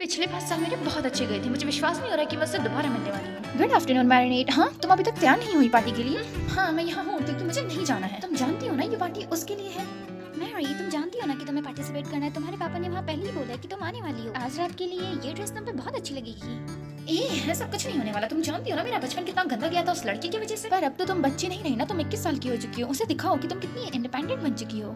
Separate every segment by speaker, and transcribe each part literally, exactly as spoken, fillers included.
Speaker 1: पिछले पाँच साल मेरे बहुत अच्छे गए थे। मुझे विश्वास नहीं हो रहा कि मैं उससे दोबारा मिलने वाली हूँ। Good afternoon Marinette. हाँ, तुम अभी तक तैयार नहीं हुई पार्टी के लिए? हाँ, मैं यहाँ हूँ क्योंकि मुझे नहीं जाना है। तुम जानती हो ना ये पार्टी उसके लिए है।
Speaker 2: मैरी, तुम जानती हो ना कि तुम्हें पार्टिसिपेट करना है। तुम्हारे पापा ने वहाँ पहले ही बोला है कि तुम आने वाली हो। आज रात के लिए ये ड्रेस तुम पे बहुत अच्छी लगेगी।
Speaker 1: ए, ऐसा कुछ नहीं होने वाला। तुम जानती हो ना मेरा बचपन कितना गंदा गया था उस लड़की की वजह से। पर अब तो तुम बच्ची नहीं रही ना, तुम इक्कीस साल की हो चुकी हो। उसे दिखाओ कि तुम कितनी इंडिपेंडेंट बन चुकी हो।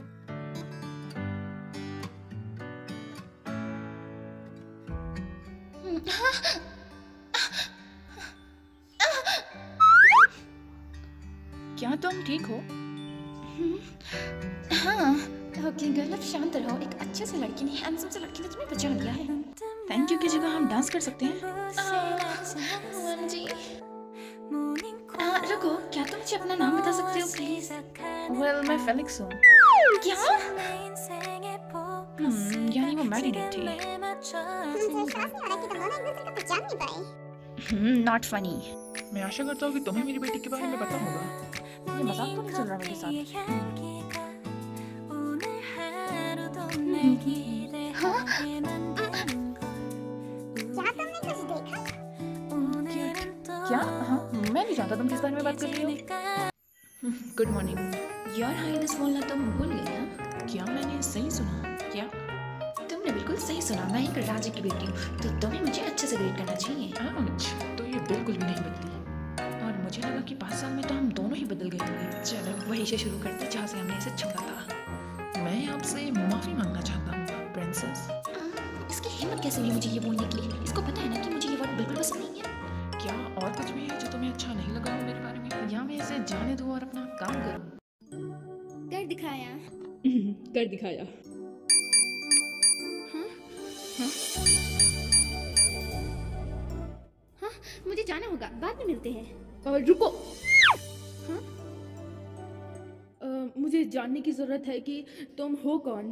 Speaker 3: क्या तुम ठीक हो?
Speaker 1: हाँ, ओके गर्ल, अब शांत रहो। एक अच्छे से लड़की ने, हैंडसम से लड़की ने तुम्हें बचा लिया है।
Speaker 3: थैंक यू की जगह हम डांस कर सकते हैं।
Speaker 1: जी रुको, क्या तुम मुझे अपना नाम बता सकते हो प्लीज?
Speaker 3: वेल, मैं फेलिक्स हूँ।
Speaker 1: क्या?
Speaker 3: हम्म, यानी वो मैरिनेट थी।
Speaker 1: हम्म, नॉट फनी।
Speaker 3: मैं आशा करता हूँ कि तुम्हें मेरी बेटी के बारे में पता होगा। ये मजाक तो नहीं चल रहा मेरे साथ?
Speaker 1: हाँ?
Speaker 3: क्या? हाँ, मैं नहीं जानता तुम किस बारे में बात कर रही हो। Good morning.
Speaker 1: यार हाइनेस बोलना तुम भूल गई ना?
Speaker 3: क्या मैंने सही सुना? क्या?
Speaker 1: तुमने बिल्कुल सही सुना। मैं एक राजा की बेटी हूँ, तो तुम्हें मुझे अच्छे से ग्रीट करना चाहिए।
Speaker 3: आउच, तो ये बिल्कुल भी नहीं बदली। और मुझे लगा कि पाँच साल में तो हम दोनों ही बदल गए होंगे। चलो वहीं से शुरू करते जहाँ से हमने इसे छोड़ा था। मैं आपसे माफी मांगना चाहता हूँ प्रिंसेस।
Speaker 1: इसकी हिम्मत कैसे हुई मुझे ये बोलने की? इसको पता है ना कि मुझे ये वर्ड बिल्कुल पसंद नहीं है।
Speaker 3: क्या और कुछ भी है जो तुम्हें अच्छा नहीं लगा हो मेरे बारे में? या मैं इसे जाने दूँ और अपना काम करूँ?
Speaker 2: कर दिखाया।
Speaker 3: कर दिखाया।
Speaker 2: हाँ? हाँ? हाँ, मुझे जाना होगा, बाद में मिलते हैं।
Speaker 4: और रुको।
Speaker 2: हाँ?
Speaker 4: uh, मुझे जानने की जरूरत है कि तुम हो कौन?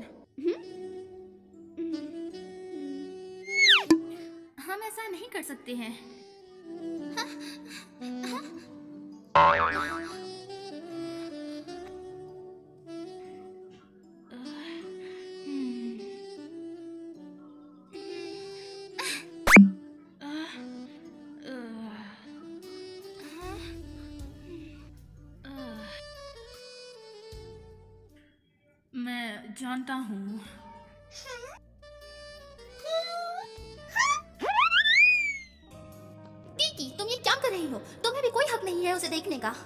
Speaker 2: हम ऐसा नहीं कर सकते हैं। हाँ? हाँ?
Speaker 3: मैं जानता हूँ।
Speaker 2: टीकी, तुम ये क्या कर रही हो? तुम्हें भी कोई हक नहीं है उसे देखने का।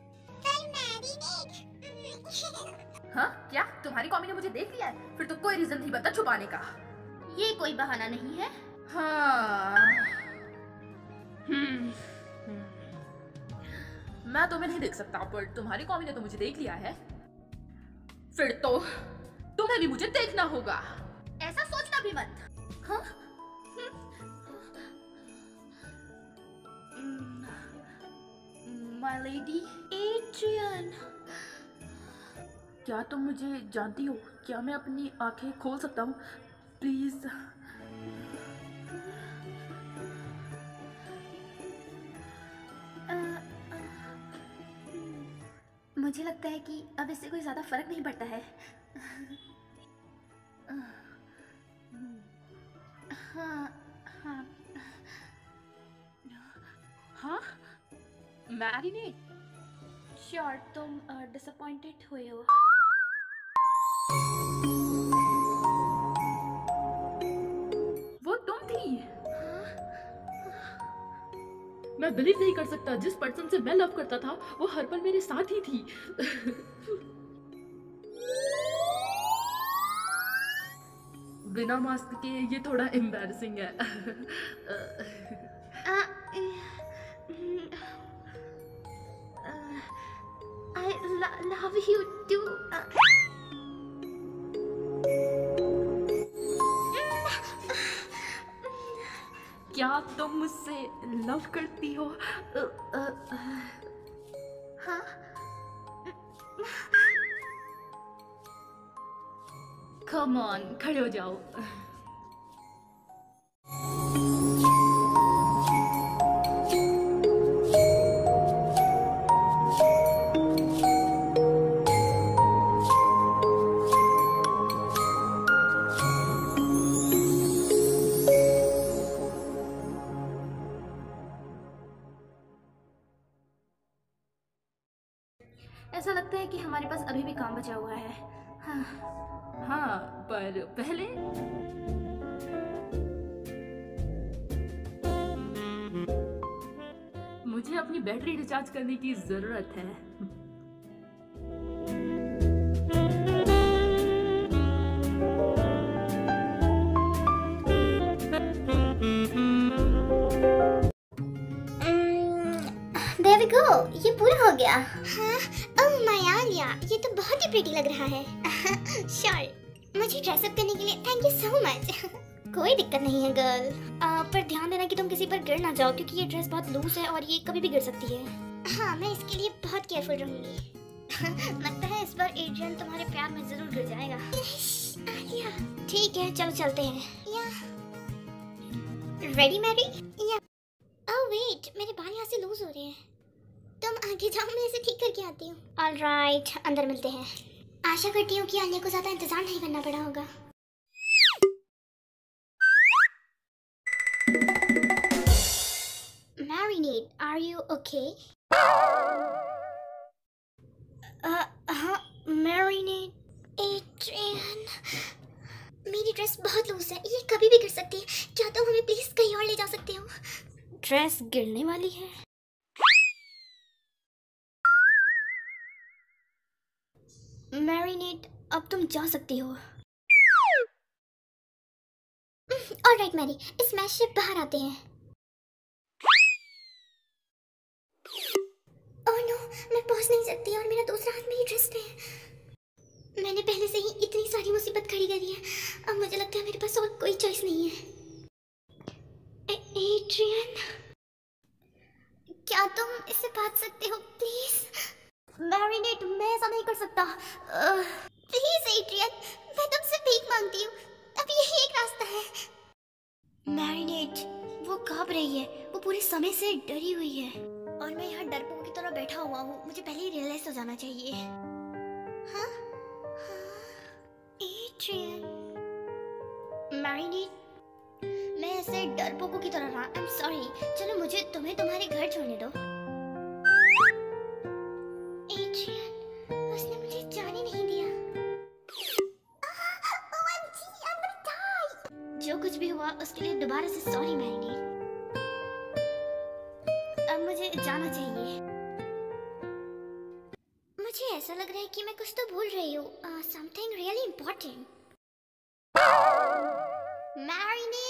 Speaker 1: हाँ? क्या तुम्हारी कॉमी ने मुझे देख लिया है? फिर तो कोई रीजन नहीं बनता छुपाने का।
Speaker 2: ये कोई बहाना नहीं है।
Speaker 1: हाँ। हम्म। मैं तुम्हें नहीं देख सकता, पर तुम्हारी कॉमी ने तो मुझे देख लिया है। फिर तो तुम्हें भी मुझे देखना होगा।
Speaker 2: ऐसा सोचना भी मत। हाँ?
Speaker 1: माय लेडी
Speaker 2: एड्रियन,
Speaker 1: क्या तुम मुझे जानती हो? क्या मैं अपनी आंखें खोल सकता हूँ प्लीज?
Speaker 2: मुझे लगता है कि अब इससे कोई ज्यादा फर्क नहीं पड़ता है। हाँ हाँ
Speaker 1: हाँ? मैरिनेट?
Speaker 2: श्योर, तुम डिसअपॉइंटेड हुए हो।
Speaker 1: वो तुम थी?
Speaker 4: मैं बिलीव नहीं कर सकता, जिस पर्सन से मैं लव करता था वो हर पल मेरे साथ ही थी।
Speaker 1: बिना मास्क के ये थोड़ा एम्बैरसिंग है।
Speaker 2: I lo- love you too.
Speaker 1: क्या तुम मुझसे लव करती हो?
Speaker 2: हाँ?
Speaker 1: कम ऑन, खड़े हो जाओ। तुम्हारे पास अभी भी काम बचा हुआ है। हाँ
Speaker 4: हाँ, पर पहले मुझे अपनी बैटरी रिचार्ज करने की जरूरत है।
Speaker 2: There we go, ये पूरा हो गया। हाँ, ओह मायालिया, ये तो बहुत ही प्रीटी लग रहा है। श्योर, मुझे ड्रेस अप करने के लिए थैंक यू सो मच। कोई दिक्कत नहीं है गर्ल, पर ध्यान देना कि तुम किसी पर गिर ना जाओ, क्योंकि ये ड्रेस बहुत लूज है और ये कभी भी गिर सकती है। हाँ, मैं इसके लिए बहुत केयरफुल रहूंगी। लगता है इस बार एड्रियन तुम्हारे प्यार में जरूर गिर जाएगा। आलिया, ठीक है, चलो चलते हैं। या रेडी मैरी? या ओह वेट, मेरे बाल यहाँ से लूज हो रहे हैं। तुम आगे जाओ, मैं इसे ठीक करके आती हूँ। ऑलराइट, अंदर मिलते हैं। आशा करती हूँ कि आलिया को ज्यादा इंतजार नहीं करना पड़ा होगा। Marinade, are you okay? Uh, हाँ, Marinade, Adrian, मेरी ड्रेस बहुत लूज है, ये कभी भी गिर सकती है। क्या तुम हमें प्लीज कहीं और ले जा सकते हो? ड्रेस गिरने वाली है? मैरिनेट, अब तुम जा सकती हो। ऑलराइट मैरी, इस मैच से बाहर आते हैं। ओह नो, मैं पहुंच नहीं सकती और मेरा दूसरा हाथ मेरी ड्रेस पे है। मैंने पहले से ही इतनी सारी मुसीबत खड़ी करी है, अब मुझे लगता है मेरे पास और कोई चॉइस नहीं है। एड्रियन, क्या तुम इससे बात सकते हो प्लीज? मैरिनेट, मैं ऐसा नहीं कर सकता। प्लीज एड्रियन, मैं तुमसे भीख मांगती हूँ, अब यही एक रास्ता है। मैरिनेट, वो कांप रही है, वो पूरे समय से डरी हुई है और मैं यहाँ डरपोक की तरह बैठा हुआ हूँ। मुझे पहले ही रियलाइज हो जाना चाहिए। हाँ? एड्रियन, मैरिनेट, मैं ऐसे डरपोकों की तरह रहा। I am sorry. चलो मुझे तुम्हें तुम्हारे घर छोड़ने दो। एड्रियन, उसने मुझे जाने नहीं दिया। O M G, I am gonna die. जो कुछ भी हुआ उसके लिए दोबारा से सॉरी मैरिनेट। अब मुझे जाना चाहिए। मुझे ऐसा लग रहा है कि मैं कुछ तो भूल रही हूँ। Something really important. मैरिनेट,